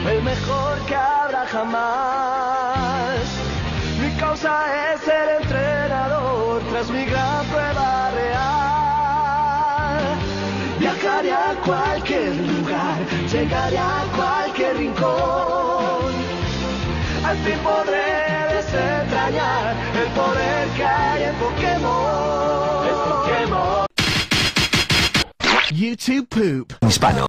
el mejor que habrá jamás. Mi causa es ser entrenador tras mi gran prueba real. Viajaré a cualquier lugar, llegaré a cualquier rincón. Al fin podré desentrañar el poder que hay en Pokémon. Es Pokémon. YouTube Poop Hispano.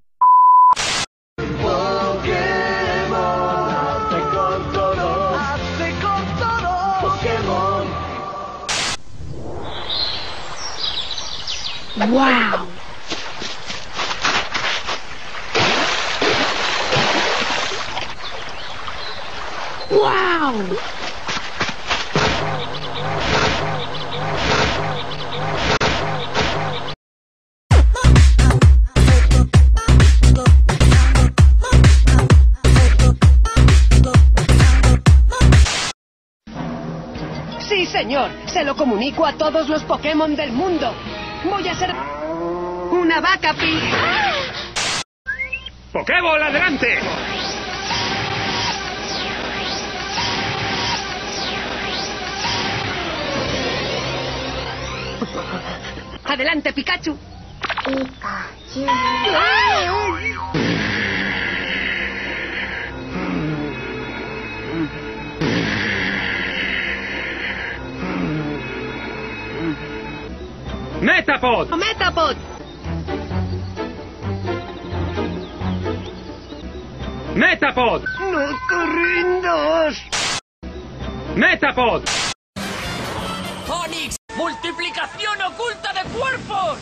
Pokémon, hazte con todo, hazte con todo. Pokémon. Wow. Wow. Sí, señor. Se lo comunico a todos los Pokémon del mundo. Voy a ser una vaca pi. ¡Pokéball, adelante! Adelante, Pikachu. Pikachu. ¡Metapod! Metapod. ¡Metapod! ¡No te rindas! ¡Metapod! ¡Onix! ¡Multiplicación oculta de cuerpos!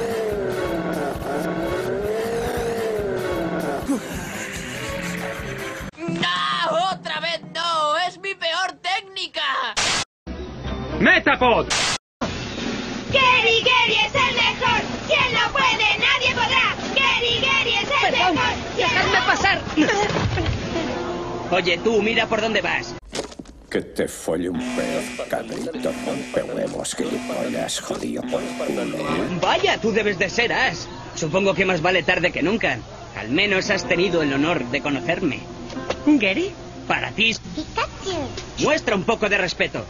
¡No! ¡Otra vez no! ¡Es mi peor técnica! ¡Metapod! Gary, Gary es el mejor. ¿Quién lo puede? Nadie podrá. Gary, Gary es el Perdón. mejor. Dejadme pasar. Oye, tú, mira por dónde vas. Que te folle un pez, cabrito, rompehuevos, gilipollas, jodido por culo. Vaya, tú debes de ser Ash. Supongo que más vale tarde que nunca. Al menos has tenido el honor de conocerme. ¿Gary? Para ti, Pikachu. muestra un poco de respeto.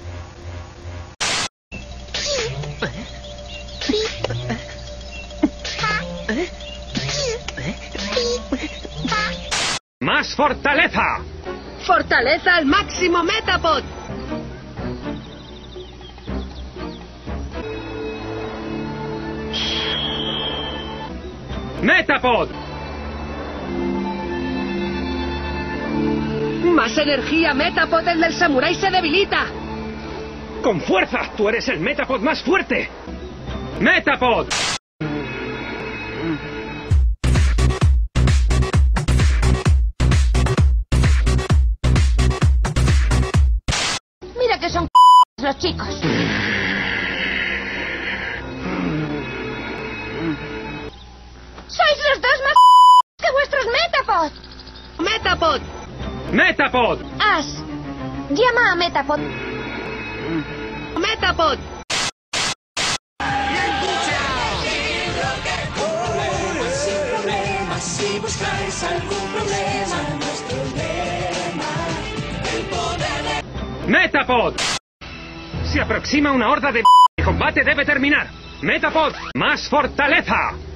¡Más fortaleza! Fortaleza al máximo, Metapod. ¡Metapod! Más energía, Metapod. El del samurái se debilita. ¡Con fuerza! ¡Tú eres el Metapod más fuerte! ¡Metapod! Mira que son los chicos. Sois los dos más que vuestros Metapod. Metapod. ¡Metapod! Ash, llama a Metapod. Metapod. Si buscáis algún problema, nuestro lema, el poder de... ¡Metapod! Se aproxima una horda de... El combate debe terminar. ¡Metapod! ¡Más fortaleza!